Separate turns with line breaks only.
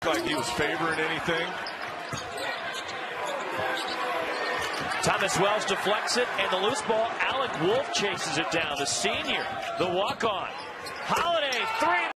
Like he was favoring anything.
Thomas Wells deflects it, and the loose ball, Alec Wolf chases it down. The senior, the walk-on. Holiday, three.